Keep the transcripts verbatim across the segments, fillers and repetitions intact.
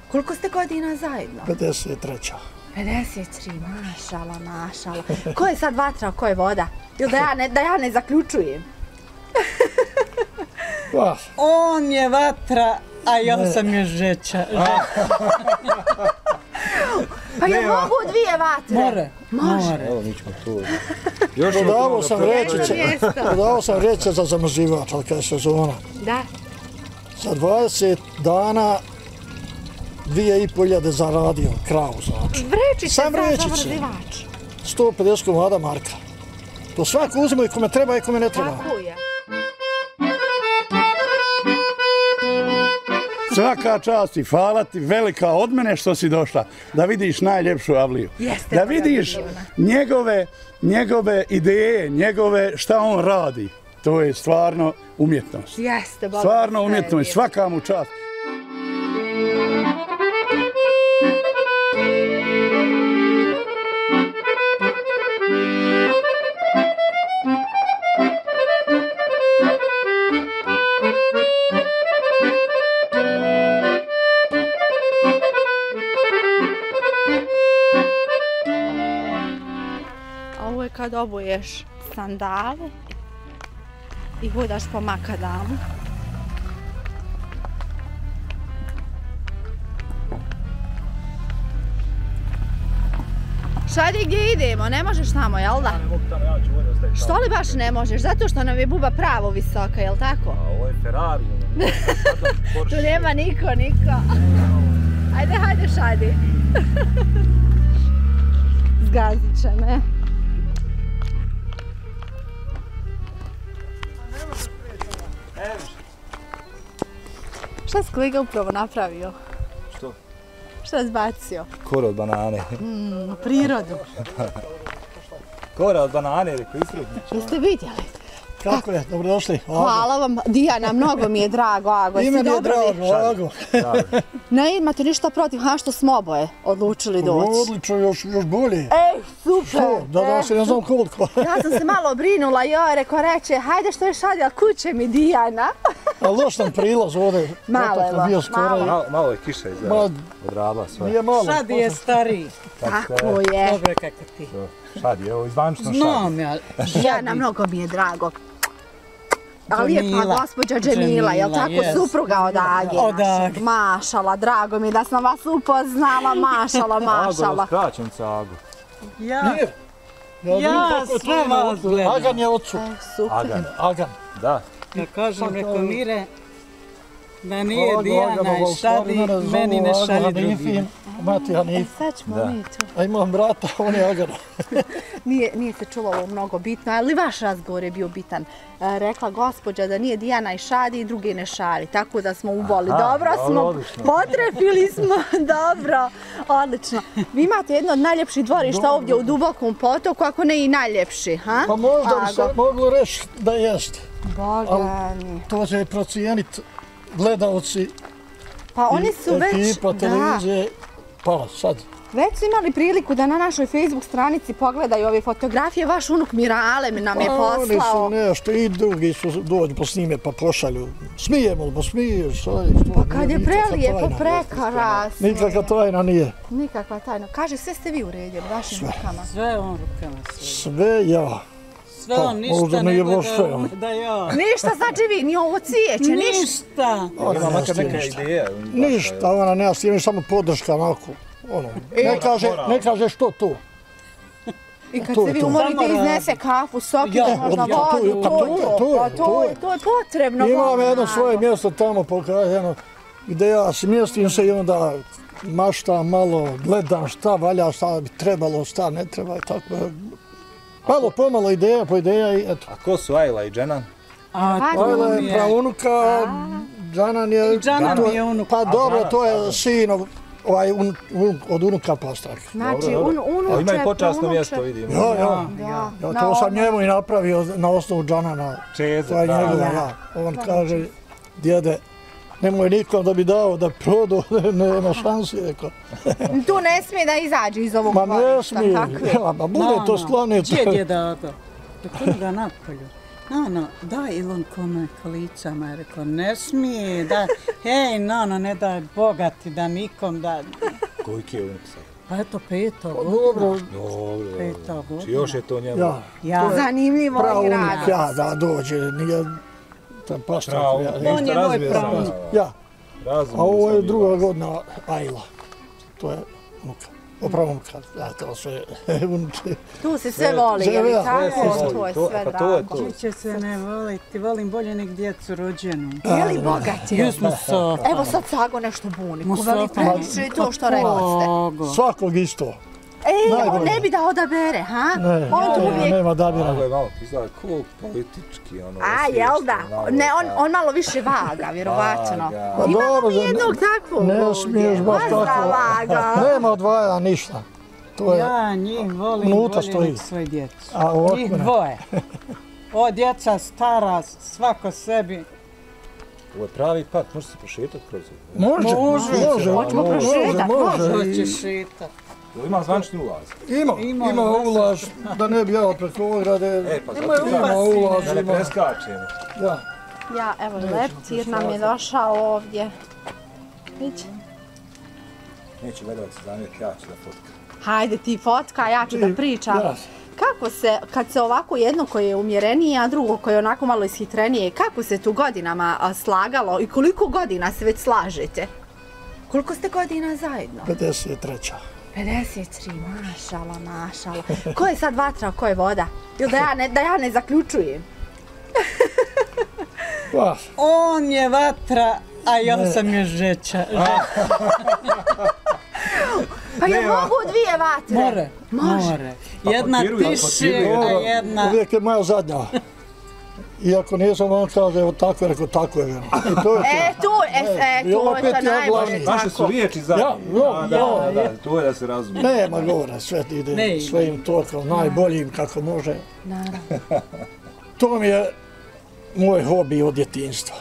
Koliko ste godina zajedno? pedeset tri. pedeset tri, mašala, mašala. Ko je sad vatra, a ko je voda? Ili da ja ne, da ja ne zaključujem? Pa, On je vatra, a ja sam je žeća. Pa je mogu dvije vatre? More. Može. Evo, mi ćemo tu. dodavao sam rečice, mjesto. dodavao sam rečice za zamrzivač, ali kada je sezona. Da. Za dvadeset dana dvije i pol hiljade zaradio kravu, znači. Vrečice Sam za vrećice. zamrzivač. sto pedeset komada marka. To svako uzme i kome treba i kome ne treba. Tako je. Svaka čast i hvala ti velika od mene što si došla da vidiš najljepšu avliju. Jeste, Da moja vidiš divna. njegove, njegove ideje, njegove šta on radi. To je stvarno umjetnost. Jeste, Boga. Stvarno umjetnost, svaka mu čast. Ovo je kad obuješ sandale i hodaš po makadamu. Šadi, gdje idemo? Ne možeš tamo, jel da? Ne mogu tamo, ja ću ovdje ostaviti. Što li baš ne možeš? Zato što nam je buba pravo visoka, jel tako? A ovo je Ferrari. Tu nema niko, niko. Ajde, hajde, Šadi. Zgazit će me. Šta si kolega upravo napravio? Što? Šta si bacio? Kora od banane. Mm, u prirodu. Kora od banane, rekao, isrodnić. Jeste vidjeli? Kako je? Dobrodošli. Hvala vam, Dijana, mnogo mi je drago, Ago. Ime mi je drago, Ago. Ne imate ništa protiv, ha, što smo oboje odlučili doći. Odlično, još, još bolje. Ej, super! Što? Da, da se ne znam koliko. Ja sam se malo brinula, joj, rekao reče, hajde što je Šadi, ali kuće mi Dijana. Ali loš sam prilaz ovdje. Malo Otak evo, bio skoro malo. i- Malo, malo je kiša iz Ma, odradila sve. Nije malo. Šadi je stariji. Tako je. Dobro kako ti. Šadi, evo, izvanično šadi. Znam ja. Dijana, mnogo mi je drago. A lijepa Džemila. gospođa Džemila, jel Džemila, tako, jest. supruga od Age Od našeg. Age. Mašala, drago mi je da sam vas upoznala, mašala, Ago, mašala. skraćenica Ago. Ja. Nije. Ja, vidim Ja kako je to sve ime vas ocu. gledam. Agan je ocu. E, super. Agan, Agan. da. Ja kažem, rekao Mire, da nije Ago, Dijana Agano, i u stvari Šadi, mene zovu meni ne Ago šalje Hanifin, drugi. Mati E, Hanif. sad ćemo Da. mi tu. A imam brata, on je Agan. Nije, nije se čuvalo mnogo bitno, ali vaš razgovor je bio bitan. E, rekla gospođa da nije Dijana i Šadi i drugi ne šali, tako da smo uboli. Aha, Dobro dobro, smo, odlično. potrefili smo, dobro, odlično. Vi imate jedno od najljepših dvorišta ovdje u Dubokom potoku, ako ne i najljepši, ha? Pa možda bi se Ago. moglo reći da jest. Boga mi. To će procijeniti gledalci Pa oni su već, ekipa da, televizije. Pa sad. već su imali priliku da na našoj Facebook stranici pogledaju ove fotografije. Vaš unuk Mirale mi nam je Pa oni poslao. su nešto i drugi su dođu po snime pa pošalju. Smijemo li, pa smiješ. Šta je, što, Pa kad nije je nikakva prelijepo, tajna. prekrasno. Nikakva tajna nije. Nikakva tajna. Kaže, sve ste vi uredili vašim rukama. Sve on rukama sve. Sve ja. Sve Pa, on ništa možda nije nego baš sve da, on. da ja. Ništa znači vi, ni ovo cvijeće, ništa. Ništa. Ona Ima ne makar stiže neka ništa. ideja. Ništa, ona nema stiže, samo podrška onako. Ono, ne kaže, ne kaže što to. I kad To se je vi to. umorite, Samo iznese kafu, sokić, Ja, možda odlično, to je- vodu, pa to to je je- to. to je- Pa to je. to je potrebno. Imam Boga jedno svoje draga. mjesto tamo pokazano gdje ja smjestim se i onda maštam malo, gledam šta valja, šta bi trebalo, šta ne treba i tako. Malo pomalo ideja po ideja i eto. A ko su Ajla i Dženan? A Ajla to Ajla mi je je. pravunuka, Džanan je... I Džanan to- mi je unuk. Pa dobro, Aha, to je dobro. sinov, ovaj, un, un, od unuka Pastak. Znači, Dobro, un, dobro. unuče, A ima i počasno praunuče. mjesto, vidim. Ja, ja. Da, Ja na to sam ono- njemu i napravio na osnovu Džanana. Čeze, To je da. njegova, ja. On kaže, djede, nemoj nikom da bi dao da produ, nema šansi, rekao. Tu ne smije da izađe iz ovog Ma ne dvorišta, smije, kakve? ja, ma bude to skloniti. Gdje je dado? Kako ga napolju? Nano, daj Ilon kome kolicama, je rekao, ne smije, da, hej, Nano, ne daj Boga ti da nikom da... Koliki je unik sad? Pa eto, peto godina. Dobro, Dobro, Peto dobro. godina. Či još je to njemu? ja. Ja, Zanimljivo Pravo i unik, rado. ja, da dođe, nije tam pastor. Pravo, Ja, On je moj pravnik. ja, Razumio a ovo je sam i druga vas. godina Ajla. To je unuka. Opravo unuka, ja to sve uniče. Tu se sve voli, je li sve, tako? sve, To je to- sve pa to je drago. to. neće se ne voliti, volim bolje nek djecu rođenu. Je li bogati? Jusmo so. Evo sad Sago nešto buni. Mu Ko veli Sago. previše i to što rekli ste. Ogo. Svakog isto. Ej, on Najbolje. ne bi da odabere, ha? Ne, On tu ne, uvijek... nema Ovo dabira. je malo izgleda ko politički, ono... A, jel da? osviješten, malo, Ne, on, da. on malo više vaga, vjerovatno. Vaga. Pa Imamo dobro, mi za- jednog takvog ne ovdje. smiješ baš Pozdrav, tako. Vaga. Nema odvaja ništa. To je, Ja njih volim Unutra bolje stoji. nek svoje djecu. a ovako Njih ne. dvoje. O, djeca stara, svako sebi. Ovo je pravi pat, može se prošetati kroz ovo. Može, Može. može, Hoćemo može, prošetat, može. Hoće I- šita. Jel ima zvančni ulaz? Ima, Ima, ima ima ulaz, da ne bi ja preko ograde. E, pa Ima zato ulaz, Ima ulaz, da ne ima. preskačemo. Ja. Ja, evo, leptir nam je došao ovdje. Vić. Neće gledalci zamjeriti, ja ću da fotkam. Hajde ti fotka, ja ću da pričam. Ja. Kako se, kad se ovako jedno koje je umjerenije, a drugo koje je onako malo ishitrenije, kako se tu godinama a, slagalo i koliko godina se već slažete? Koliko ste godina zajedno? pedeset treća. pedeset tri, mašala, mašala. Ko je sad vatra, a ko je voda? Ili da ja ne, da ja ne zaključujem? Pa, On je vatra, a ja sam je žeća. Pa je mogu dvije vatre? More, more. Jedna potiruju, tiše, potiruju. a jedna... uvijek je moja zadnja. Iako nisam, on kaže, evo tako je, rekao, tako je. I to je E, to. tu, e, e, I to opet je ja to najbolje glavni. Naše su tako. riječi zadnje. Ja, no, A, da, ja. da, da, to je da se razumije. Nema govora, sve ide Ne ide. svojim tokom, najboljim kako može. Naravno. To mi je moj hobi od djetinjstva.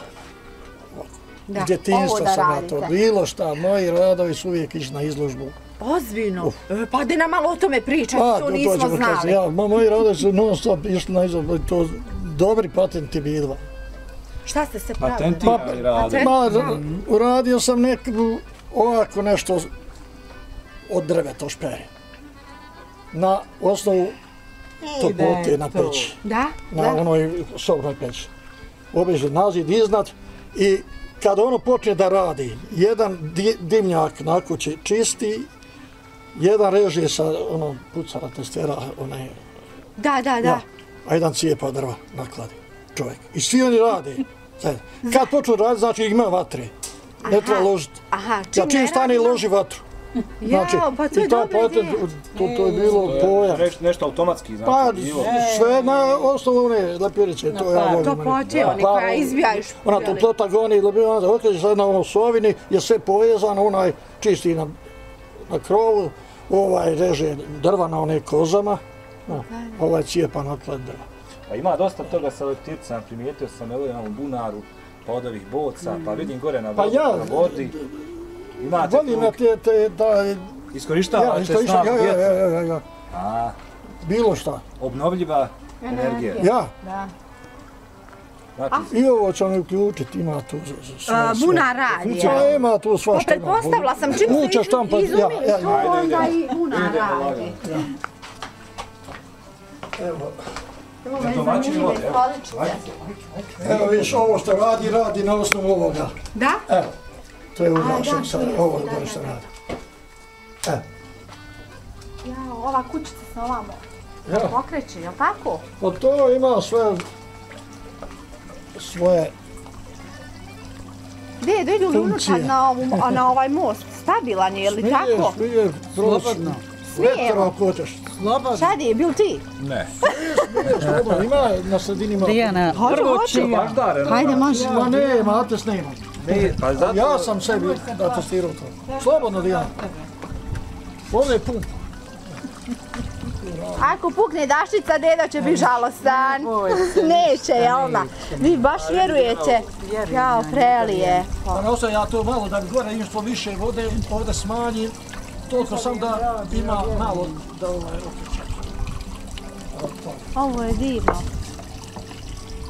Da, Iz djetinjstva ovo da sam ja to. radite. Bilo šta, moji radovi su uvijek išli na izložbu. Ozbiljno. E, pa da nam malo o tome pričati, Pa, to to nismo ćemo znali. kazati. Ja, mo- moji radovi su non stop išli na izložbu. To dobri patenti bilo. Šta ste se pravili? Patentirani radi. Patent- Ma, r- uradio sam neku ovako nešto od drveta šperi. Na osnovu toplote na to. peći. Da? Na Da. onoj sobnoj peći. Obiže nazid iznad i kad ono počne da radi, jedan di, dimnjak na kući čisti, jedan reže sa onom pucara testera, onaj, Da, da, da. ja, a jedan cijepa drva nakladi čovjek. I svi oni rade. Sad, kad počnu raditi, znači ima vatre. Ne treba ložiti. Aha, Ja ne čim stane radi- loži vatru. Znači, Jao, pa to je i taj dobra patent, ideja. to, to je bilo pojam. Nešto, nešto automatski, znači. Pa, bilo. sve na osnovu one lepirice, to ja volim. To pođe, oni koja izbijaju špijali. Ona toplota goni, lepirice, okreće sad na ono sovini, je sve povezano, onaj čisti na, na krovu, ovaj reže drva na one kozama, no, ovaj cijepa naklad drva. Pa ima dosta toga sa leptircama, primijetio sam evo na ovom bunaru, pa od ovih boca, pa vidim gore na Pa vodi, ja, na vodi. Imate volim na tu, te, te, da, ja, iskorištavate isto, isto, snagu ja, ja, ja, vjetra. ja, ja, A, bilo šta, obnovljiva energija. ja. Da. Znači, I ovo ćemo uključiti, ima tu sve. A, sve. bunar radi, Funkcija, jel? ima tu Pa svašta. ima. pretpostavila sam čim Vuče se štampa, iz- izumi, ja, ja, to ja. onda Ajde, i bunar idemo radi. lagano. Evo, Ovo je domaćini zanimljive vode, evo. stoličice. evo viš, ovo što radi, radi na osnovu ovoga. Da? Evo, to je A, ugašen da, sad, to je, ovo da, da da, se da. radi. Evo, Ja, ova kućica se ovamo ja. pokreće, jel tako? Pa to ima sve svoje, Gdje je, idu li Funkcije. unutar na, ovu, na ovaj most? Stabilan je, je li tako? smiješ, smiješ, Slobodno. Vetra ako hoćeš. Slobodno. Šadi je bil ti? ne. Slobodno, ima na sredini ima. Dijana, Hoću, prvo hoću. čija. Baždareno. Hajde, može. Ma ne, ma te snimam. Ne, pa zato... Ja sam sebi da testirao to. Slobodno, Dijana. Ovdje je pun. Ako pukne daščica, deda će biti žalostan. Neće, jel da? Vi baš vjerujete? Jao, prelije. Pa na osnovu ja to malo da bi gore išlo više vode, ovdje smanjim. Toliko sam da ima malo da ovaj okreće. Ovo je divno.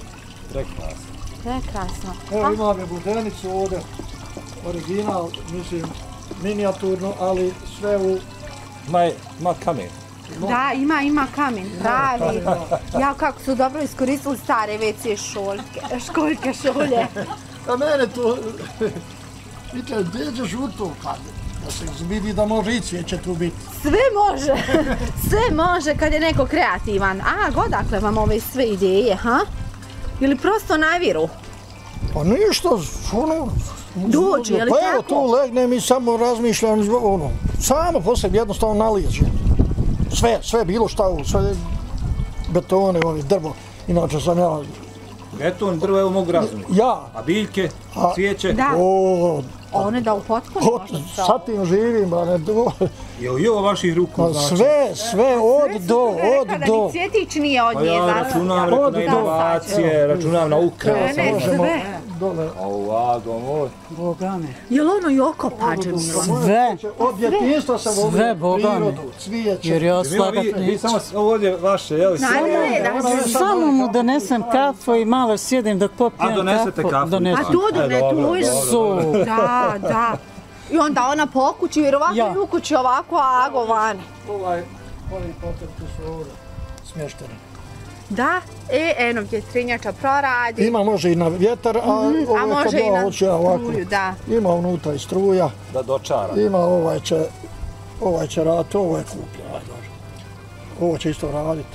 prekrasno. Prekrasno. Evo imam je budenicu ovdje, original, mislim, minijaturno, ali sve u... Ma, ma kamen. Da, ima, ima kamen, pravi. Ja, kako su dobro iskoristili stare ve ce šoljke, školjke, šolje. A mene to... Vidite, gdje ćeš u to kad? Da se vidi da može i cvijeće tu biti. Sve može, sve može kad je neko kreativan. A, godakle vam ove sve ideje, ha? Ili prosto naviru? Pa ništa, ono... Dođe, je li pa tako? evo tu legnem i samo razmišljam, ono, samo po sebi jednostavno nalijeđe. Sve, sve bilo šta, sve betone, ovi, drvo. Inače sam ja... Beton, drvo, evo mogu razumjeti. Ja. A biljke, A, cvijeće? Da. O, One da upotpuni Hot, možda sa... sa tim živim, ba ne do... Jel i ovo vaših ruku Pa znači? sve, sve, od do, od Rekla da do. ni cvjetić nije od Pa nje ja zasad. računam Od rekao, na do. inovacije, računam na ukras. Ne, Možemo sve. dole. A ovako, moj. Bogane. Jel ono i okopađe, Milo? Sve. Od djetinjstva sam volio Sve, Bogane. prirodu, cvijeće. Jer ja Milo, slagat vi, vi neću. samo ovo ovdje vaše, jel? Najbolje da Ona je sad Samo dole mu kao- donesem kafu i malo sjedim dok popijem kafu. A donesete kafu? Donesem. A tu E, ne, dobro, tu je dobro, dobro. Da, da. I onda ona po kući, vjerovatno Ja. i u kući ovako, a Ago vani. Ovaj, ovi potrti su ovdje smješteni. Da, e, eno vjetrinjača proradi. Ima može i na vjetar, a A ovo može kad i ja na hoću ja ovako. struju, da. Ima unutra i struja, Da dočara. ima ovaj će, ovaj će raditi, ovo je kupljeno, ajde može. Ovo će isto raditi.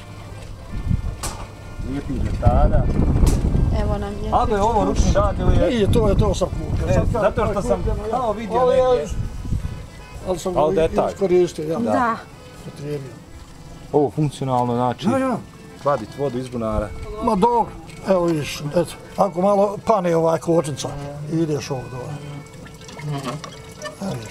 Lijepih detalja. Evo nam je. Ali je ovo ručni rad ili je... Nije, to je to sam kupio. E, Sad kad- zato što kad sam kupljeno, ja- kao vidio Ali ja- negdje. Ali sam Ali ga detalj. iskoristio, ja. Da. Potrijebio. Ovo funkcionalno znači Ja, ja. vadit vodu iz bunara. Ma dobro, evo vidiš, eto, ako malo pane ovaj kočnica, ideš ovdje ovaj. Evo vidiš.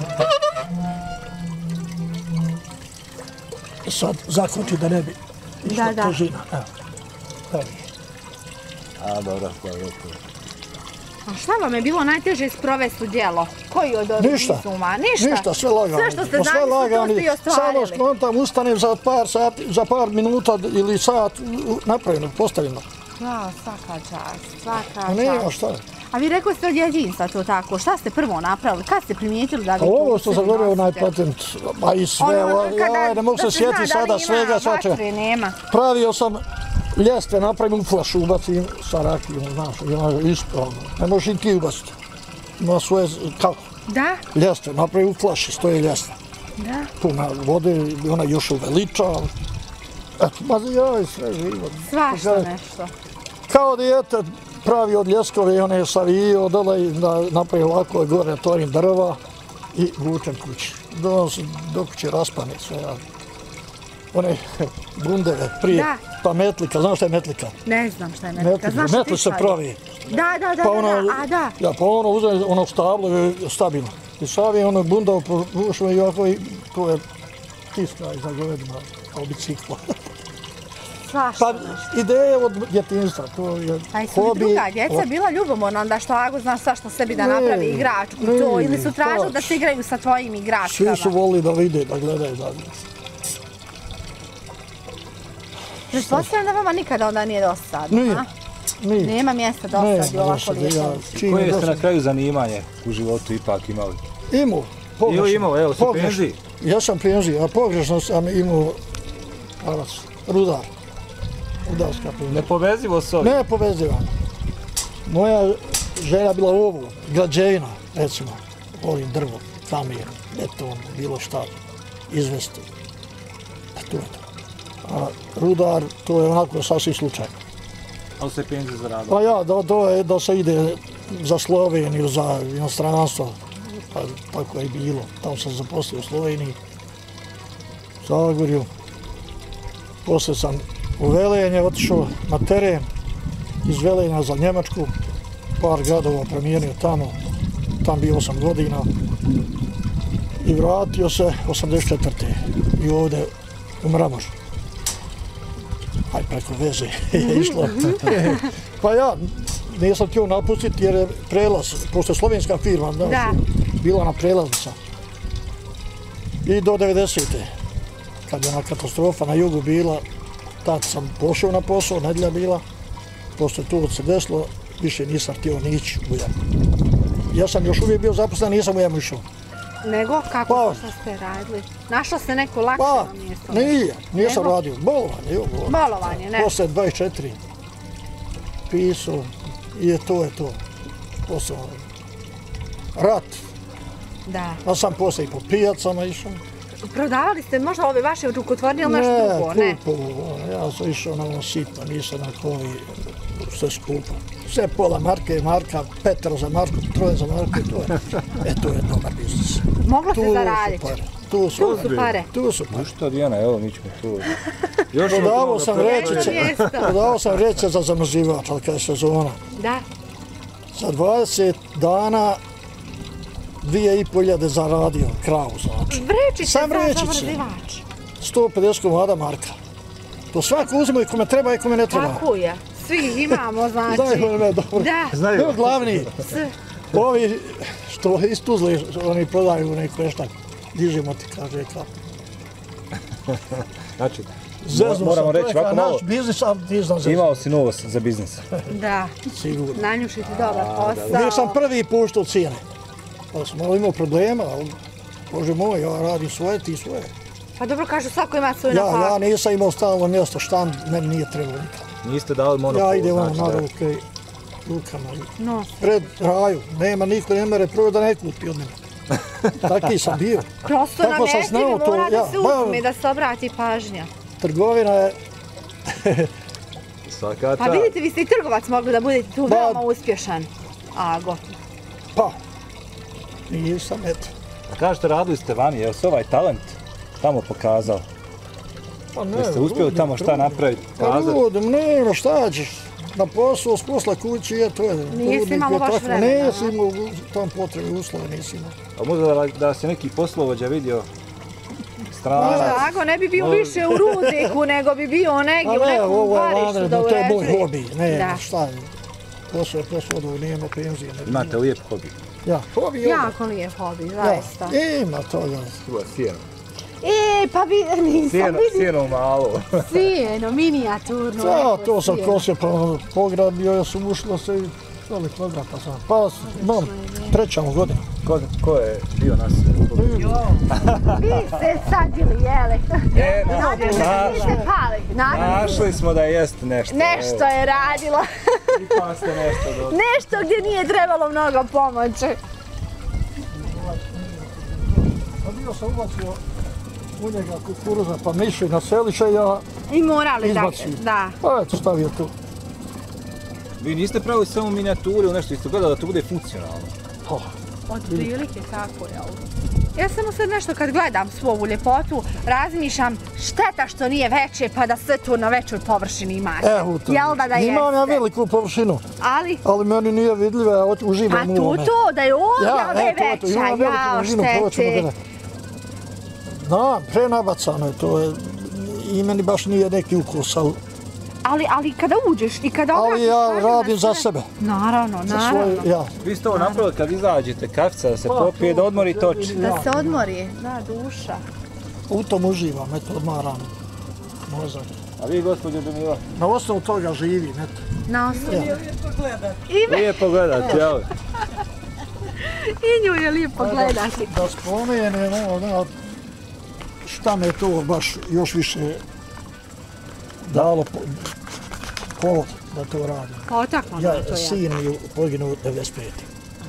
Sad zakoči da ne bi išla Da, da. težina, evo. Evo vidiš. A, dobro, dobro. A šta vam je bilo najteže sprovesti u djelo? Koji od ovih Ništa. izuma? Ništa. Ništa, sve lagano. Sve što ste Pa sve zamislili, to lagano. ste i ostvarili. Samo skontam, ustanem za par sati, za par minuta ili sat u- napravljeno, postavljeno. Ja, svaka čast, svaka A nema čast. šta. A vi rekli ste od djedinstva to tako. Šta ste prvo napravili? Kad ste primijetili da vi A to ovo u što sebi sam govorio, onaj nosite? patent, pa i sve, Ono, ovaj, kada- ne mogu da se zna sjetiti da li sada ima svega, svačega. vatre, nema. Pravio sam ljestve, napravim u flašu, ubacim sa rakijom, znaš, ima isto, ne možeš i ti ubaciti. Ima svoje, kako, Da, ljestve, napravim u flaši, stoje ljestve. da. Puna vode, i ona još uveliča. Eto, ma ja i sve živo. Svašta nešto. Kao dijete pravi od ljeskove i one savio dole i da napravi ovako gore otvorim drva i vučem kući. Do, do kuće raspane sve. Ja. One bundeve prije, Da. pa metlika, znaš šta je metlika? Ne znam šta je metlika. Metlika, Znaš šta metli ti se šalje? pravi. Da, da, da, Pa da, ono, da, a da. ja, pa ono uzem ono stablo je stabilno. I savim ono bundao po vušima i ovako i to je tiska za govedima, kao biciklo. Svašta Pa nešto. ideje od djetinjstva, to je A jesu li hobi. druga djeca od- bila ljubomorna onda što Ago zna svašta sebi da Ne, napravi igračku i to? ne, Ili su tražili da pač. se igraju sa tvojim igračkama? Svi su volili da vide, da gledaju, da... Pretpostavljam da vama nikada onda nije dosadno, Nije. a? Nije. Nema mjesta Ne, dosadi ovako dosadi, lijepo. ja, čim Koje je ste na dosad- kraju zanimanje u životu ipak imali? Imao, pogrešno. Ili imao, evo, si pogrešno. penziji? Ja sam penziji, a pogrešno sam imao pravac, rudar. Rudarska penzija. Nepovezivo s ovim. Ne povezivam. Moja želja bila ovo, građevina, recimo, ovim drvom, kamen, beton, bilo šta, izvesti. Pa to je to. A rudar, to je onako sasvim slučajno. Ali se penzije zaradili. Pa ja, da, da, je, da se ide za Sloveniju, za inostranstvo, pa tako je i bilo. Tamo sam zaposlio u Sloveniji, Zagorju. Poslije sam u Velenje otišao na teren, iz Velenja za Njemačku, par gradova promijenio tamo, tam bio osam godina i vratio se osamdeset četvrte i ovdje u Mramož. Aj preko veze je išlo. Pa ja nisam htio napustiti jer je prelaz, pošto je slovenska firma, da, Da. bila na prelaznica. I do devedesete kad je ona katastrofa na jugu bila, tad sam pošao na posao, nedjelja bila, Poslije to se desilo, više nisam htio ni ići u jamu. Ja sam još uvijek bio zaposlen, nisam u jamu išao. Nego, kako Pa. šta ste radili? Našlo se neko lakše Pa, mjesto? nije, nisam Nego? radio. Bolovanje, evo. Bolovanje, ne? Poslije dvadeset četiri pisao i je to je to. Poslije rat. Da. Ja sam poslije i po pijacama išao. Prodavali ste možda ove vaše rukotvornje ili nešto drugo, ne? kupo, ja sam išao na ono sitno, nisam na kovi, sve skupo. Sve pola marke, marka, petero za marku, troje za marku, to je, e, to je dobar biznis. Moglo se Tu su zaraditi. pare, tu su, Tu su pare. Tu su pare. Ništa Dijana, evo mi ćemo tu. Još Prodavao sam Jedno rečice, mjesto. prodavao sam rečice za zamrzivač, ali kada je sezona. Da. Za dvadeset dana dvije i pol hiljade zaradio kravu, znači. Vrečice Sam za vrećice. zamrzivač. sto pedeset komada marka. To svako uzme i kome treba i kome ne treba. Tako je. Svi imamo, znači. Znaju me dobro. Da. Evo glavni, S- ovi što iz Tuzle, oni prodaju neki veštak. Dižemo ti, kaže, kao. Znači, Zeznuo moramo sam, to reći je kao ovako malo, naš biznis, ali ti znam zeznuo. imao si novost za biznis. Da. Sigurno. Nanjušiti dobar posao. Bio sam prvi puštao cijene. Pa sam malo imao problema, ali Bože moj, ja radim svoje, ti svoje. Pa dobro kažu, svako ima svoju Ja, ja napaku. nisam imao stalno mjesto, štand, meni nije trebalo nikad. Niste dali monopol, Ja idem ono znači na da- ruke, rukama. No, Pred raju, nema niko, ne mere prvo da ne kupi od mene. Taki sam bio. prosto na Tako sam metljivi znao to, mora da ja, se ba- uzme, da se obrati pažnja. Trgovina je, Svaka Pa čast. vidite, vi ste i trgovac mogli da budete tu Ba- veoma uspješan. Ago. pa, nisam, eto. A kažete, radili ste vani, je li se ovaj talent tamo pokazao? Pa ne, Jeste uspjeli trudim, tamo šta trudim. napraviti, Pa kazati? trudim, nema šta ćeš. Na posao, s posla kući, je to je. Nisi trudnik imalo je baš tako, vremena, Nisi a? imao tam potrebe uslove, nisi imao. A možda da, da se neki poslovođa vidio stranac? Možda Ago ne bi bio Možda. više u Ruziku, nego bi bio negdje A u ne, nekom ovo je dvorištu vanredno, da to je moj uređuje. hobi, ne, Da. šta je. Posao je posao, ovo nema penzije. Ne, Imate lijep hobi. Ja, hobi je ovo. Jako lijep hobi, zaista. Ja, ima toga. Tu je sjeno. E, pa vi, nisam Sjeno, vidio sjeno malo. sjeno, minijaturno. Ja, lepo to sam sjeno. kosio, pa pogradio, ja sam ušlo se i stoli kvadrata sam. Pa imam trećamu godinu. Ko, ko je bio nas? Vi ste sadili, jeli? E, na, Nadam se da na, niste pali. Nadam se. našli smo da jest nešto. Nešto je radilo. Evo, ipak ste nešto dobro. Nešto gdje nije trebalo mnogo pomoći. Pa bio sam ubacio u njega kukuruza, pa miši na seliše, ja I morali da, izbacio. da. Pa eto, stavio tu. Vi niste pravili samo minijaturu ili nešto, ste gledali da to bude funkcionalno. Pa, Od prilike tako je ovo. Ja samo sad nešto kad gledam svu ovu ljepotu, razmišljam šteta što nije veće pa da sve to na većoj površini imate. evo to. Jel da da jeste? Imam ja veliku površinu, Ali, ali meni nije vidljiva, ja hoću- pa uživam u tu ovome. to, da je ovdje Ja, da je evo to, to, veća, imam veliku jao površinu, pa hoćemo štete. gledati. Da, prenabacano je to, je, i meni baš nije neki ukus, ali, Ali, ali kada uđeš i kada ali obratiš ja pažnju na radim za sve- sebe, Naravno, za naravno. svoje, ja. Vi ste ovo napravili kad izađete kafica, da se Pa, popije, to- da odmorite oči. Da se odmori, da, duša. U tom uživam, eto, odmaram mozak. A vi, gospođo Dumila? Na osnovu toga živim, eto. Na osnovu. Ja. I, me, Lijepo gledati, jel? I nju je lijepo gledati. Da spomenem, ono, da, šta me to baš još više dalo po, povod da to radim. Potaklo Ja, na to ja. sin mi je poginuo devedeset pete.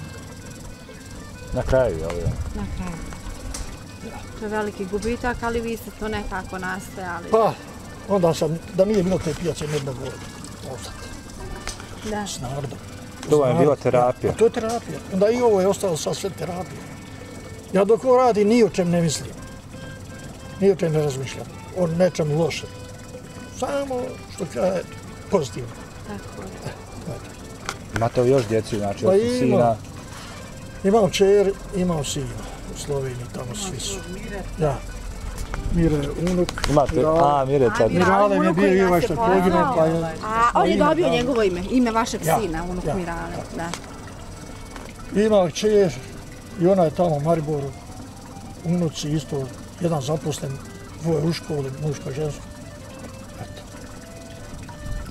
Na kraju, jel? Ja. Na kraju. To je veliki gubitak, ali vi ste to nekako nastojali. Pa, onda sam, da nije bilo te pijace, ne bi mogao ostati Da. s narodom. To vam je S bila narodom. terapija. A to je terapija. Onda i ovo je ostalo sad sve terapija. Ja dok ovo radi, ni o čem ne mislim. Ni o čem ne razmišljam. O nečem lošem. Samo što kaže pozitivno. Tako je. Imate li još djeci, znači, Pa osim imam. sina? Imam čer, imam sina. U Sloveniji, tamo svi su. Ja. Mire, unuk. Imate, Mirale. a, Mire, tad. Mir- Mirale mi je Unuk bio koji i nas ovaj je što je poznao. poginuo, pa je... A on je ime, dobio da. njegovo ime, ime vašeg Ja, sina, unuk ja, Mirale. Da. Ima čer i ona je tamo u Mariboru. Unuci isto, jedan zaposlen, dvoje u školi, muško, žensko. Eto.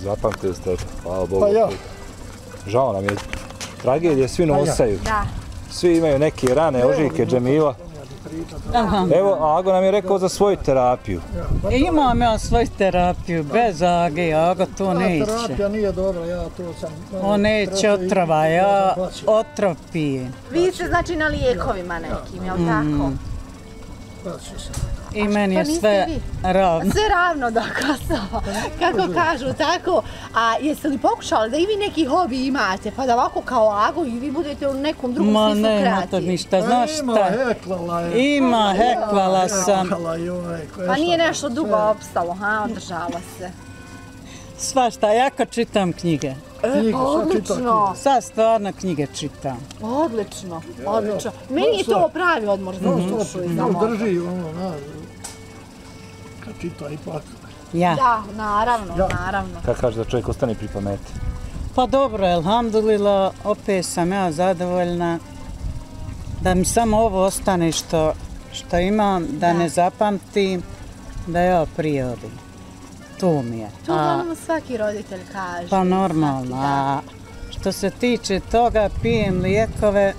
Zapamtili ste to, hvala Bogu. Pa ja. Žao nam je. Tragedije svi nosaju. Da. Svi imaju neke rane, ožiljke, džemila. Evo, Ago nam je rekao za svoju terapiju. Imam ja svoju terapiju, bez Age, Ago to neće. Terapija nije dobra, ja to sam... On neće otrova, ja otrov pijem. Vi ste znači na lijekovima nekim, jel tako? Bacio sam. I meni je Pa niste sve vi. ravno. Sve ravno da Kosovo, kako kažu tako. A jeste li pokušali da i vi neki hobi imate, pa da ovako kao Ago i vi budete u nekom drugom Ma smislu nema to kreativni? ništa, znaš Ima, šta? heklala je. Ima, hekvala sam. Heklala, joj, koje Pa nije šta- nešto dugo opstalo, ha, održala se. Svašta, ja kad čitam knjige. Knjigu, sad čita Odlično, Sad stvarno knjige čitam. odlično, odlično. Meni je to pravi odmor za dušu i za knjigu. mozak. Drži, ono, na... Kad čita ipak. Ja. Da, naravno, naravno. Kako kaže da čovjek ostane pri pameti? Pa dobro, elhamdulillah, opet sam ja zadovoljna da mi samo ovo ostane što, što imam, da ne zapamtim, da ja prije odim. To mi je. To A, uglavnom svaki roditelj kaže. pa normalno. Svaki, da. A što se tiče toga, pijem lijekove,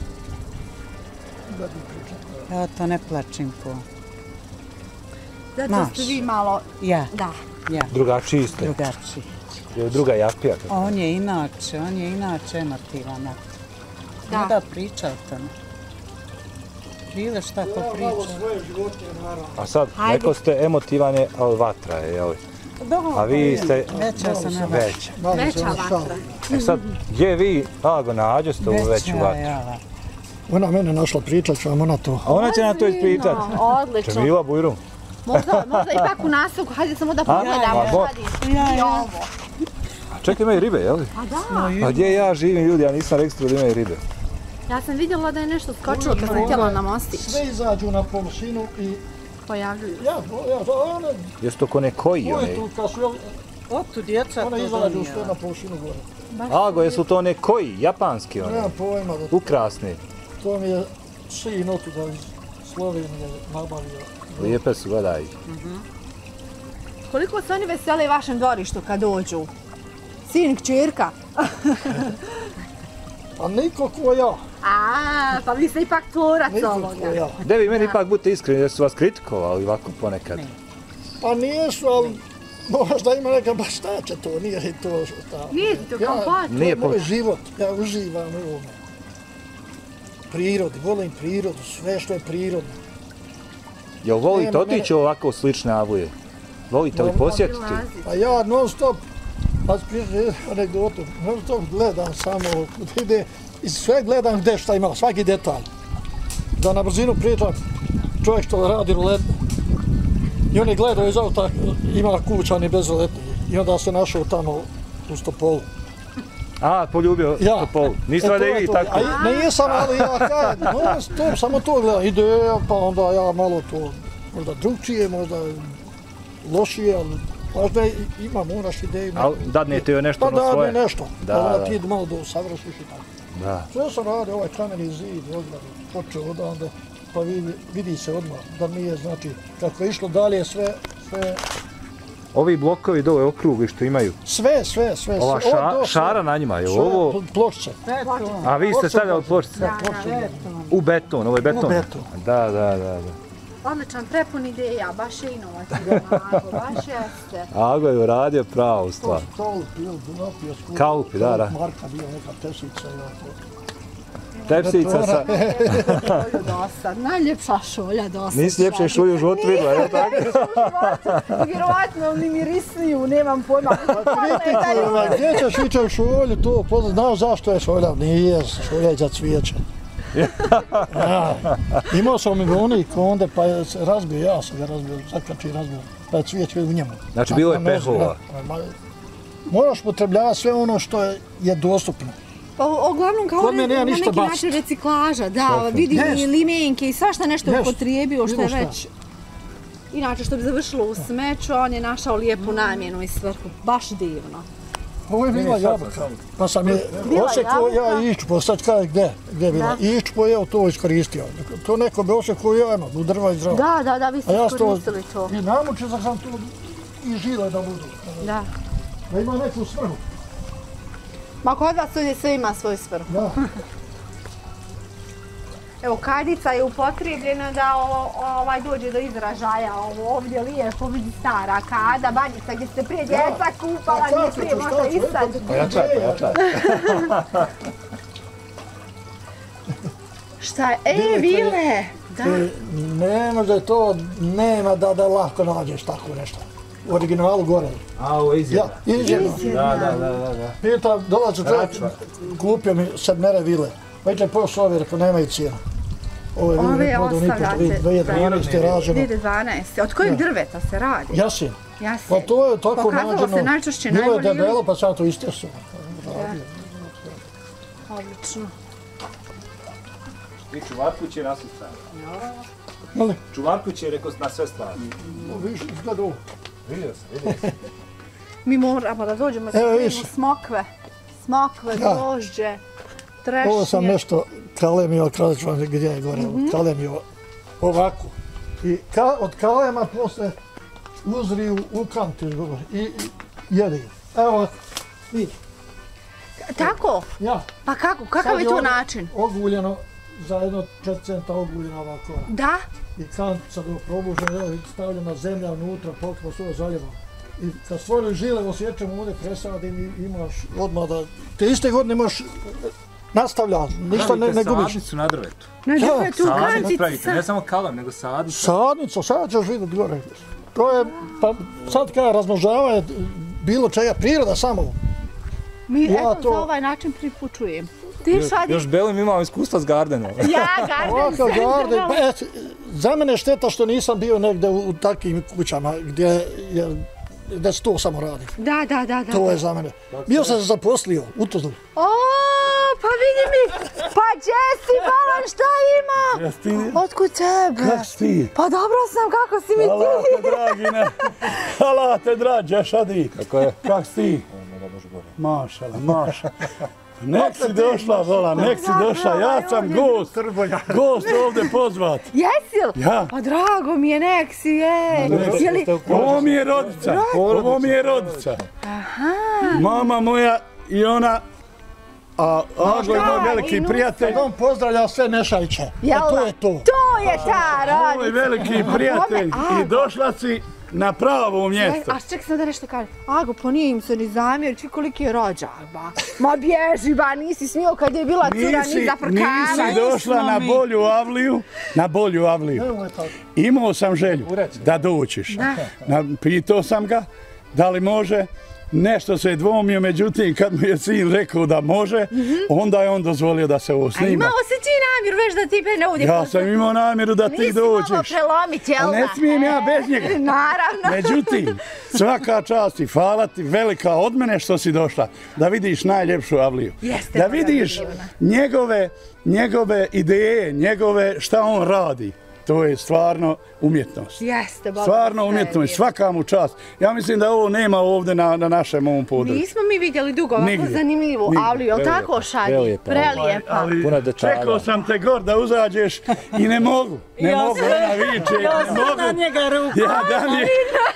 ja to ne plačim po. Zato Znaš. ste vi malo, Ja, da. ja, Drugačiji ste. drugačiji. Je druga japija. On je inače, on je inače emotivan. Da. Da. Da priča o tome. Bilo šta ko priča. Svoje životinje, naravno. A sad, Hajde. neko ste emotivan je, ali vatra je, jel? A vi ste Veća sam ja. veća. Malo Veća se ona vatra. šali. E sad, gdje vi, Ago, nađeste ovu veću Veća vatru? ja. Ona mene našla, pričat ću vam ona to. A ona će nam to ispričat. Fino, odlično. Džemila Bujrum. Možda, možda ipak u nastavku, hajde samo da pogledamo Ja, ja. šta Ja, i ja. ovo. A čekaj, imaju ribe, jel? A da, A gdje ja živim, ljudi, ja nisam registrao da imaju ribe. ja sam vidjela da je nešto skočilo kad sam htjela na mostić. Sve izađu na površinu i Pojavljuju. ja, ja, da, one, Jesu to ko ne koji, ove one? tu, kad su, jel, Otu djeca one to izađu sve donijela. na površinu gore. Ago, jesu to ne koji, japanski one? Nemam pojma, da Ukrasni. to mi je sin otuda iz Slovenije nabavio. Lijepe su, gledaj. Koliko se oni vesele vašem dvorištu kad dođu? Sin, kćerka. A niko ko ja. A, pa vi ste ipak tvorac Niko ko ovoga. ja. Da vi meni ipak budete iskreni, da su vas kritikovali ovako ponekad. Pa nijesu, ali možda ima neka, ba šta će to, nije li to šta. Nije ti to kao Ja- pat. Nije To je moj po- život, ja uživam u ovome. Prirodi, volim prirodu, sve što je prirodno. Jel volite Nema otići ovako u slične avuje? Volite li posjetiti? Pa ja non stop, pa priče anegdotu, non stop gledam samo kuda ide i sve gledam gde šta ima, svaki detalj. Da na brzinu pričam, čovjek što radi ruletu. I on je gledao iz auta, ima kućani bez ruletni. I onda se našao tamo u Stopolu. A, poljubio Ja. Topolu. Niste E, valjda to i je vi to. tako? A i- nisam, ali ja kažem, non stop, samo to gledam. Ide, pa onda ja malo to, možda drugčije, možda lošije, ali možda i- ima, moraš ideju. Ali dadnete joj nešto Pa ono da, svoje? ne nešto, Da, pa onda da. ti malo da usavršiš i tako. Da. Sve sam radio, ovaj kameni zid, odmah, počeo odande, pa vidi, vidi se odmah da nije, znači, kako je išlo dalje, sve, sve, Ovi blokovi dole okrugli što imaju, sve, sve, sve. ova sve, ša, od do sve, šara na njima, je sve, ovo? pločice. A vi ste stavljali pločice? Da, pločice. U beton, ovo je beton? U beton. Da, da, da. da. Odličan, prepun ideja, baš je inovativno, Ago, baš jeste. Ago je uradio pravu stvar. Kalup, jel, napio skup. Kalupi, da, da. Marka bio neka tesica, ja to. Tepsica sa... Šolju dosad, najljepša šolja dosad. Nisi ljepše šulju u životu vidjela, je li tako? Vjerovatno ni mirisniju, nemam pojma. Kritikuju, gdje ćeš ići u šolju, to pozna, znaš zašto je šolja? Nije, šolja je za cvijeće. Ja. Imao sam i onih konde, pa je se razbio, ja sam ga razbio, zakači razbio, pa je cvijeće u njemu. Znači, bilo je Na nozi, pehova. da. Ma, moraš potrebljavati sve ono što je, je dostupno. Pa uglavnom kao Kod mene na nema neki ništa način baciti. reciklaža, da, vidim Jest. i limenke i svašta nešto je Jest. upotrijebio što je Bilo šta. već... Inače, što bi završilo u smeću, on je našao lijepu namjenu i svrhu, baš divno. Ovo je bila jabuka, pa sam je Bila osjekao ja jabuka? i iščupo, sad kada gdje, gdje je bila, i iščupo je to iskoristio. To neko bi osjekao ja ima, u drva i zdravo. Da, da, da, vi ste A ja sam to, iskoristili to. i namučio da sam to i žile da budu. Da. Da ima neku svrhu. Ma kod vas ovdje sve ima svoj svrhu. Da. Evo, kadica je upotrijebljena da o, ovaj dođe do izražaja. Ovo ovdje lijepo vidi stara kada, banjica gdje se prije djeca kupala, nije prije možda i sad. Pojačaj, pojačaj. Šta je? E, vile! Da. E, ne može to, nema da, da lako nađeš tako nešto. U originalu gore. A, ovo je izjedna. Ja, izjedno. Da, da, da, da, da. Pita, dolazi čovjek, Račva. kupio mi sedmere vile. Već je pošao ove, rekao, nemaju cijena. Ove vile Ove ne podu nikad, ostavljate. dvije dvanaest je rađeno. dvije tisuće dvanaeste. Od kojeg drveta se radi? Jasin. Jasin. Pa to je tako Pokazalo nađeno. se najčešće Bilo je najbolje. debelo, pa sad to istjesno. Odlično. I čuvar kuće na sve strane. Ali, Čuvar kuće je rekao na sve strane. viš, izgleda ovo. Vidio sam, vidio sam. Mi moramo da dođemo Evo, da viš. vidimo smokve. Smokve, Da. grožđe, trešnje. Ovo sam nešto kalemio, kazat ću vam gdje je gore, Mhm. kalemio ovako. I ka, od kalema posle uzriju u kanti gore i, i jedu. Evo, vidi, Tako? ja. Pa kako? Kakav Sad je to ono način? Oguljeno, za jedno četiri centa oguljeno ovako. Da? I kantica do probužena, evo, stavljena zemlja unutra, pokrivo sve zaljevamo. I kad stvori žile osjećamo ovdje, presadim i imaš odmah da... Te iste godine imaš nastavlja, ništa ne, ne gubiš. Sadnicu na drvetu. Na Da, drvetu Sadnicu pravite, ne kantica. samo kalam, nego sadnicu. Sadnica, sad ćeš vidjeti gore. To je, pa sad kada razmnožavanje bilo čega, priroda samo. Mi Ja eto to- za ovaj način pripučujem. Ti Još, šadi... još Belim imao iskustva s gardenom. Ja, garden Ovako sam garde, držala. pa et, za mene je šteta što nisam bio negdje u, u takvim kućama gdje, je, gdje se to samo radi. Da, da, da, da. To je za mene. Bio sam se zaposlio u Tuzlu. O, pa vidi mi, pa Jesse, Balan, šta ima? Jes ti? Otkud tebe? Kak si ti? Pa dobro sam, kako si mi Hvala ti? te, dragine. Hvala te, drađe, šadi. Kako je? Kak si ti? Mašala, mašala. Nek si došla, vola, nek si došla. Ja sam gost, gost ovdje pozvat. Jesi li? Ja. Pa drago mi je, nek si, je. Je li... Ovo mi je rodica, ovo mi je rodica. Mama moja i ona, a Ago je moj veliki i Nusa. prijatelj. On pozdravlja sve Nešajiće. E, Jel to da? je to. To je ta Moj radica. veliki prijatelj Kome? i došla si na pravo mjesto. A ček sam da nešto kažem. Ago, pa nije im se ni zamjer, čuj koliki je rođak, ba. Ma bježi, ba, nisi smio kad je bila cura ni Nisi, za frkava. nisi došla na bolju avliju, na bolju avliju. Evo je tako. Imao sam želju da doćiš. Na, pitao sam ga da li može. Nešto se je dvomio, međutim kad mu je sin rekao da može, onda je on dozvolio da se ovo A snima. imao si ti namjer, već da ti mene ovdje Ja sam imao namjeru da ti Nisi mogao dođeš. prelomiti, jel A da? ne smijem ja bez njega. Naravno. Međutim, svaka čast i hvala ti velika od mene što si došla, da vidiš najljepšu avliju. Jeste, Da moja vidiš divna. njegove, njegove ideje, njegove šta on radi. To je stvarno umjetnost. Jeste, Boga. Stvarno umjetnost, svaka mu čast. Ja mislim da ovo nema ovdje na, na našem ovom području. Nismo mi vidjeli dugo ovako Nigdje. zanimljivu Nigdje. avliju, jel tako Prelijepa, Šadi? prelijepa. Prelijepa. Ali Puno detalja. čekao sam te gor da uzađeš i ne mogu. Ne Ja mogu, sam- ona viče, Ja ne sam na mogu. njega ruku. Ja, da mi je...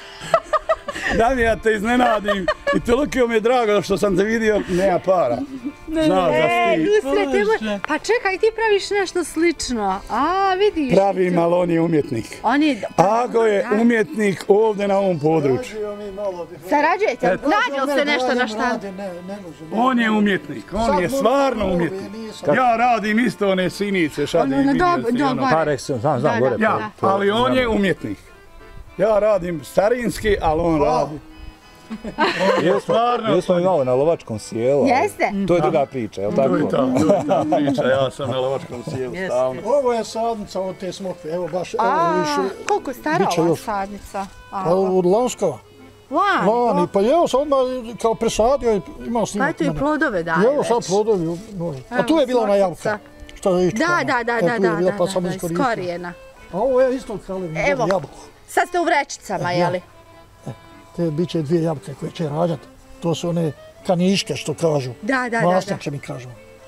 Da mi ja te iznenadim i toliko mi je drago što sam te vidio, nema para. Znaš da E, si ti Nusret, Bože. evo- pa čekaj, ti praviš nešto slično. A, vidiš. pravi, ali on je umjetnik. On je... Ago je Da. umjetnik ovdje na ovom području. Živio mi malo. Sarađujete? Eto. Nađe li se nešto na šta? Radi, ne, ne može. On je umjetnik, on je stvarno umjetnik. Ja radim isto one sinice, šade Ono, i na vidio dob- si do- ono. gore. Pa rekao sam, znam, znam, Da, gore. da, Ja, da. to- ali on je znam. umjetnik. Ja radim starinski, ali on radi. Bili smo, Stvarno. bili smo i malo na lovačkom sjelu. ali Jeste? To je druga priča, jel To tako? je ta, to je ta priča, ja sam na lovačkom sjelu stalno. Ovo je sadnica od te smokve, evo baš, evo A, više. koliko je stara Biće ova još. sadnica? A, Pa od Lanskova. Lani, Lani, pa evo sad odmah kao presadio i imao pa snimak. eto i mene. plodove daje Evo sad već. plodovi. može. A Evo, tu je bila ona sortica. jabuka. Što je ičkana. Da, da, da, E, da, tu je da, bila, da, pa da, sam da, iskoristio. iskorijena. A ovo je isto kalim, Evo. jabuku. Sad ste u vrećicama, jeli? Te bit će dvije jabuke koje će rađat. To su one kaniške što kažu. Da, da, da, da. Masniče mi kažu.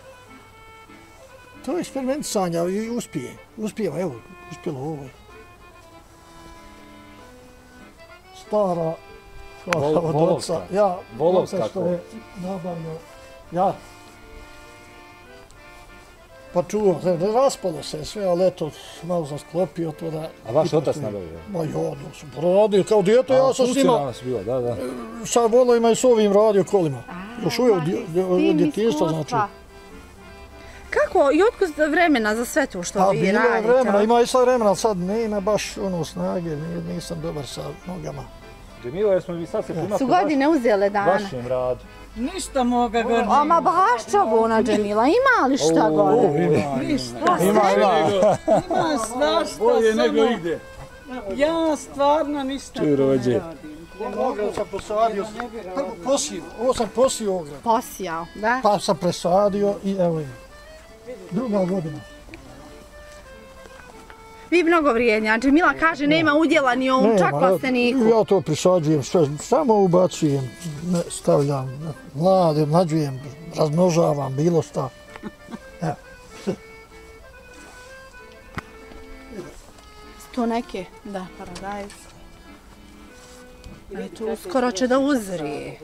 To je eksperiment sanja i uspije. Uspijeva, evo, uspjelo ovo. Stara Hvala od oca. Ja, Volovska što je nabavio, ja. Pa čuo, raspalo se sve, ali eto, malo sam sklopio to da... A vaš otac nabavio? Ma ja, da sam radio, kao dijete, ja sam s njima, da, da. sa volovima i s ovim radio kolima. Još uvijek od djetinjstva, znači. Kako i otkud vremena za sve to što vi radite? A bilo je vremena, ima i sad vremena, ali sad nema baš ono snage, nisam dobar sa nogama. Džemila, jesmo vi sad se primati su godine uzele dana. Vašem radu? Ništa moga godina. Ama baš čabona Džemila, ima li šta godine? Ništa. Ima, ima. Ima svašta, bolje nego ide. Ja stvarno ništa ne radim. Ovo sam posadio, prvo posio, ovo sam posio ograd. Posijao, da? Pa sam presadio i evo je. Druga godina. Vi mnogo vrijedni, a Džemila kaže nema udjela ni u čak plasteniku. Ja to prisađujem sve, samo ubacujem, stavljam, mlade, mlađujem, razmnožavam, bilo šta. Evo. To neke, da, paradajz. Eto, uskoro će da uzrije.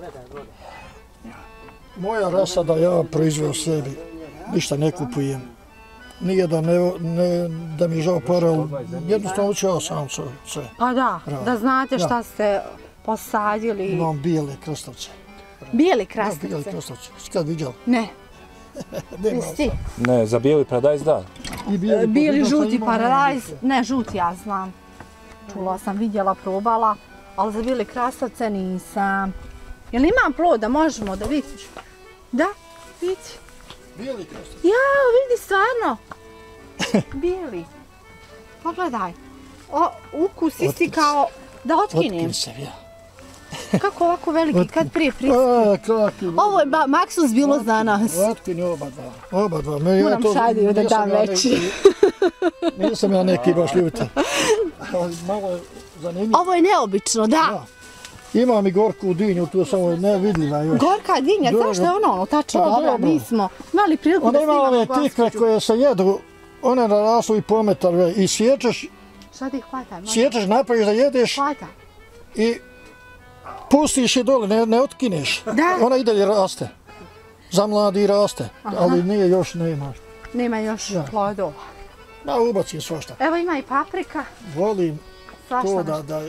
Moja rasada ja proizveo sebi, ništa ne kupujem. Nije da, ne, ne, da mi je žao para, jednostavno ću ja sam sve. Pa da, da znate šta ste posadili. Imam bijele krastavce. Bijeli krastavce? Da, bijeli krastavce. Si kad viđali? Ne. Jesi ti? Ne, za bijeli paradajz da. I bijeli, bijeli žuti paradajz, ne žuti ja znam. Čula sam, vidjela, probala, ali za bijeli krastavce nisam. Jel ima ploda, možemo da vidiš? Da, vidi. Bijeli krastavce? Jao, vidi stvarno. Bijeli. Pogledaj. O, ukus isti kao da otkinem. Otkin se, ja. Kako ovako veliki, kad prije pristim? A, kaki. Ovo je maksus bilo za nas. Otkin oba dva. Oba dva. Me, Moram ja šajdu da dam ja veći. Neki, nisam ja neki baš ljuta. Malo je zanimljivo. Ovo je neobično, da. Da. Imam i gorku dinju, tu samo je nevidljiva još. Gorka dinja, znaš što je ono, ono tačno Pa, dobra, dobro. mi smo imali priliku da Onda ima snimamo ove tikve gospođu. koje se jedu, one narastu i po metar ve, i sječeš, Šta ti hvataj, moj? sječeš, napraviš da jedeš Hvataj. i pustiš je dole, ne, ne otkineš. Da. Ona i dalje raste. Zamladi i raste, ali nije još nema. Nema još Da. plodova. Da, ubacim svašta. Evo ima i paprika. Volim Svašta to nešto. da, da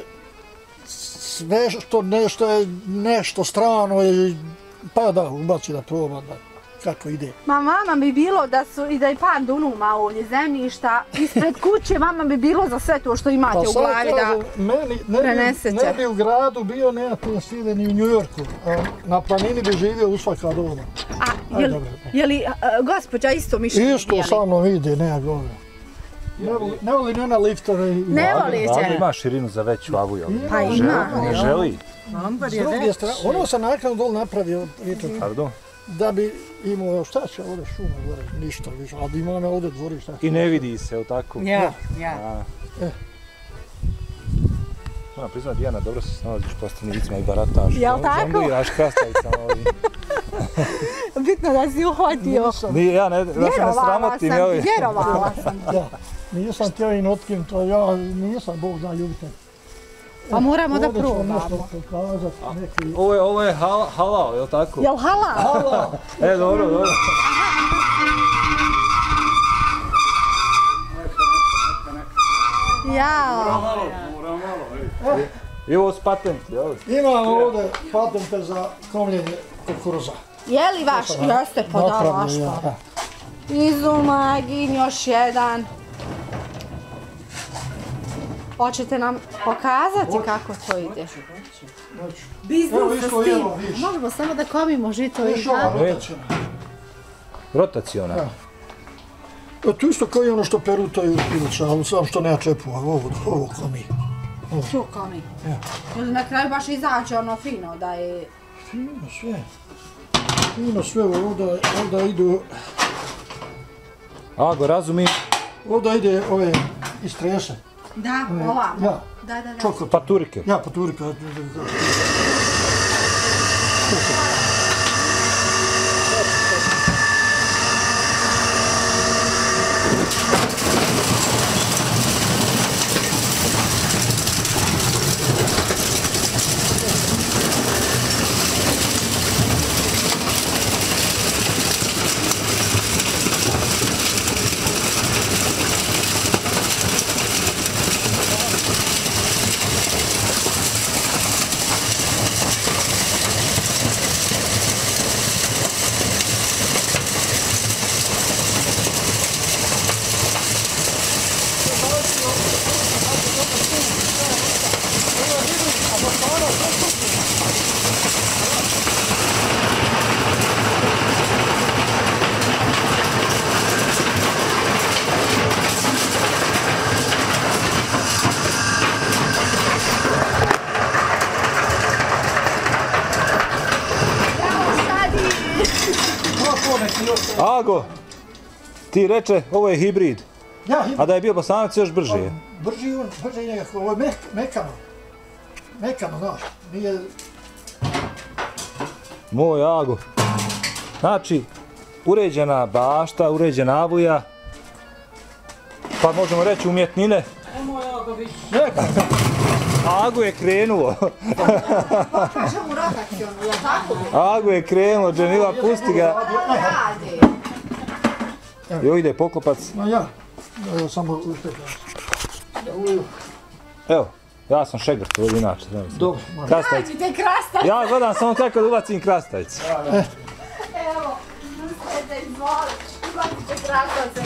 sve što nešto je nešto strano i pa da, ubaci da proba da kako ide. Ma mama bi bilo da su i da je par dunuma ovdje zemljišta ispred kuće, mama bi bilo za sve to što imate u glavi da kažem, meni ne bi, prenesete. ne bi u gradu bio, nema te sile ni u Njujorku. A na planini bi živio u svaka doma. A, Aj, je li, dobro. je li a, gospođa isto mišljenje Isto dijeli? sa mnom ide, nema govora. Ne voli, ne voli ni ona liftove. i- Ne volite? Vlado ima širinu za veću avu, jel? Pa Ne ima. želi- Ne želi. Ambar S je druge veći. strane, ono sam nakon dol napravio, pričam, Pardon. da bi imao, šta će ovdje šuma gore, ništa više, ali imam ovdje dvorišta. I ne vidi se, jel tako? Ja, ja. A. E. Moram priznat, Dijana, dobro se snalaziš po stanovicima i barataš. Jel tako? Žongliraš krastavicama ovim. Bitno da si uhvatio. Nisam, Nije, ja ne, da se ne Vjerovala sramotim, sam, jel? vjerovala sam. ja, nisam htio im otkim to, ja nisam Bog zna ljubitelj. Pa moramo da Ovdje ću vam probamo. nešto pokazati, neki... Ovo je, ovo je hal, halal, jel tako? Jel halal? E, dobro, dobro. Jao. I ovo s patent, jel? Imam ovdje patente za komljenje kukuruza. Je li vaš? Jeste, pa da, Napravio vaš ja, pa. da. Izumagin, još jedan. Hoćete nam pokazati kako to ide? Biznis Evo, sa isto tim. evo, viš. Možemo samo da komimo žito i Viš ova žar. rotačina. Rotaciona. Da. E, to isto kao i ono što perutaju inače, ali samo što nema čepova, ovo, ovo komi. Tu komi. Ja. Jer na kraju baš izađe ono fino da je... Fino sve. Fino sve, ovdje, ovdje idu, Ago, razumim. ovdje ide ove iz trese. Da, ovamo. Ja, Da, da, da. čokot. Paturike. Ja, paturika. Ago, ti reče, ovo je hibrid. Ja, hibrid. A da je bio Bosanac još brže je. Brži on, brži nekako, ovo je mek, mekano. Mekano, znaš, nije... Moj Ago. Znači, uređena bašta, uređena avuja. Pa možemo reći umjetnine. Moj Ago više. Ago je krenuo. Pokažem u rotacionu, jel tako? Ago je krenuo, Džemila, pusti ga. Joj ide poklopac. No ja, ja samo uštekam. Evo, ja sam šegrt ovdje inače. Dobro, može. Krastavić. Nađite krastavić. Ja gledam samo kako da ubacim krastavić. Evo, uspete, izvoli. Ubacite krastavice.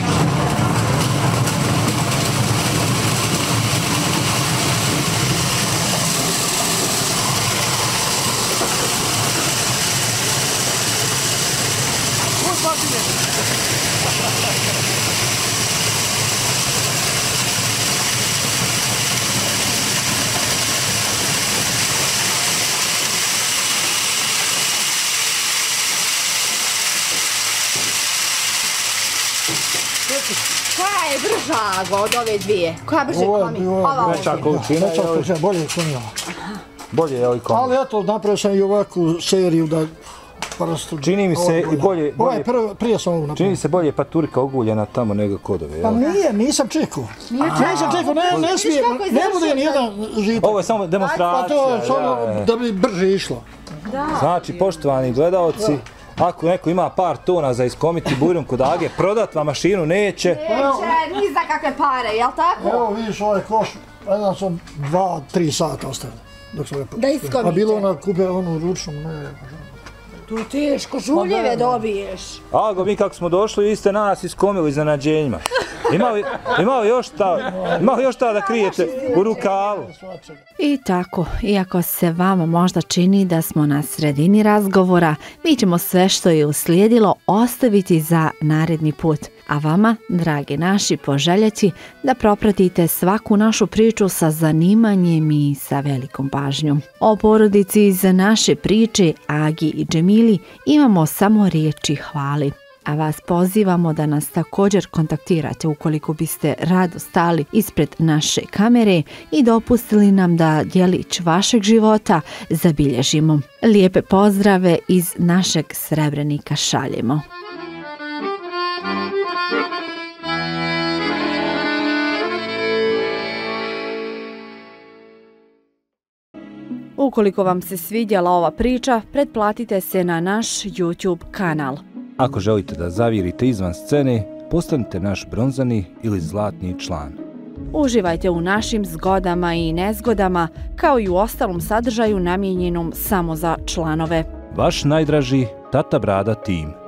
Koja je brža od ove dvije? Koja brže komi? Ova Veća količina. Veća količina, bolje je konjava. Bolje je ovaj komi. Ali eto, napravio sam i ovakvu seriju da... Prosto, Čini mi se i bolje... Ovaj prvo, prije sam ovu napravio. Čini mi se bolje paturika oguljena tamo nego kodove, Pa jel? nije, nisam čekao. Nisam čekao, ne, ne smije, ne bude nijedan žitak. Ovo je samo Pa demonstracija. to je samo ja, da bi brže išlo. Znači, poštovani gledaoci, ako neko ima par tona za iskomiti bujrum kod Age, prodat vam mašinu neće. Neće, ni za kakve pare, jel tako? Evo vidiš ovaj koš, jedan sam dva, tri sata ostavili. Dok sam Da iskomite. A bilo ona kupe onu ručnu, ne. Tu teško žuljeve dobiješ. Ago, mi kako smo došli, vi ste nas iskomili iznenađenjima. Imao, imao još ta, imao još ta da krijete u rukavu. I tako, iako se vama možda čini da smo na sredini razgovora, mi ćemo sve što je uslijedilo ostaviti za naredni put. A vama, dragi naši, poželjeti da propratite svaku našu priču sa zanimanjem i sa velikom pažnjom. O porodici iz naše priče, Agi i Džemili, imamo samo riječi hvali. A vas pozivamo da nas također kontaktirate ukoliko biste rado stali ispred naše kamere i dopustili nam da djelić vašeg života zabilježimo. Lijepe pozdrave iz našeg Srebrenika šaljemo. Ukoliko vam se svidjela ova priča, pretplatite se na naš YouTube kanal. Ako želite da zavirite izvan scene, postanite naš bronzani ili zlatni član. Uživajte u našim zgodama i nezgodama, kao i u ostalom sadržaju namijenjenom samo za članove. Vaš najdraži Tata Brada tim.